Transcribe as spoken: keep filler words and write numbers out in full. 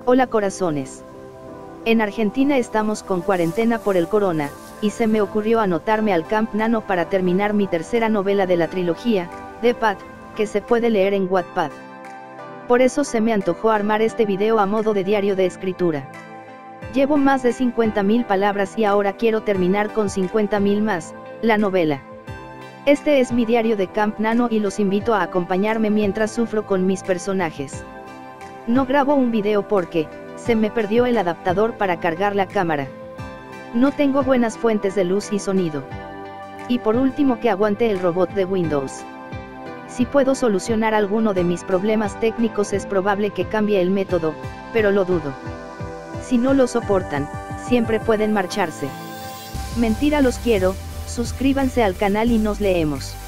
Hola corazones. En Argentina estamos con cuarentena por el corona, y se me ocurrió anotarme al Camp Nano para terminar mi tercera novela de la trilogía, The Path, que se puede leer en Wattpad. Por eso se me antojó armar este video a modo de diario de escritura. Llevo más de cincuenta mil palabras y ahora quiero terminar con cincuenta mil más, la novela. Este es mi diario de Camp Nano y los invito a acompañarme mientras sufro con mis personajes. No grabo un video porque se me perdió el adaptador para cargar la cámara. No tengo buenas fuentes de luz y sonido. Y por último que aguante el robot de Windows. Si puedo solucionar alguno de mis problemas técnicos es probable que cambie el método, pero lo dudo. Si no lo soportan, siempre pueden marcharse. Mentira, los quiero, suscríbanse al canal y nos leemos.